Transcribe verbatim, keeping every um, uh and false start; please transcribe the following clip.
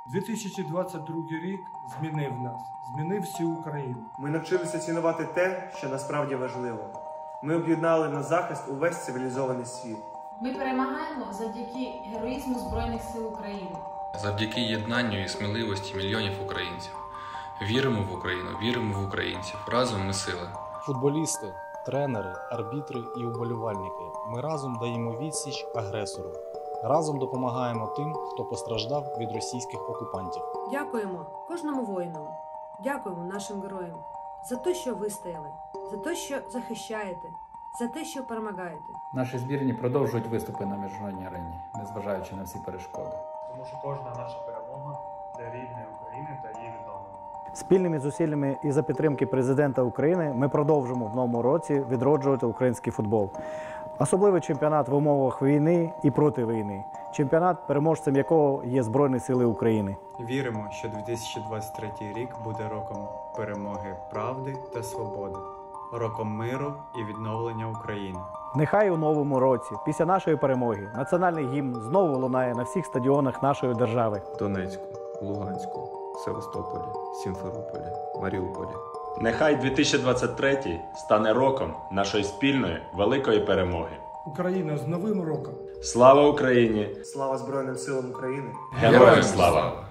дві тисячі двадцять другий рік змінив нас, змінив всю Україну. Ми навчилися цінувати те, що насправді важливо. Ми об'єднали на захист увесь цивілізований світ. Ми перемагаємо завдяки героїзму Збройних сил України. Завдяки єднанню і сміливості мільйонів українців. Віримо в Україну, віримо в українців. Разом ми сила. Футболісти, тренери, арбітри і уболівальники. Ми разом даємо відсіч агресору. Разом допомагаємо тим, хто постраждав від російських окупантів. Дякуємо кожному воїну. Дякуємо нашим героям за те, що вистояли, за те, що захищаєте, за те, що перемагаєте. Наші збірні продовжують виступи на міжнародній арені, незважаючи на всі перешкоди. Тому що кожна наша перемога для рідної України та її відновлення. Спільними зусиллями і за підтримки президента України ми продовжимо в новому році відроджувати український футбол. Особливий чемпіонат в умовах війни і проти війни. Чемпіонат, переможцем якого є Збройні Сили України. Віримо, що дві тисячі двадцять третій рік буде роком перемоги правди та свободи, роком миру і відновлення України. Нехай у новому році, після нашої перемоги, національний гімн знову лунає на всіх стадіонах нашої держави. Донецьку, Луганську, Севастополі, Сімферополі, Маріуполі. Нехай дві тисячі двадцять третій стане роком нашої спільної великої перемоги. Україна з Новим роком! Слава Україні! Слава Збройним силам України! Героям слава!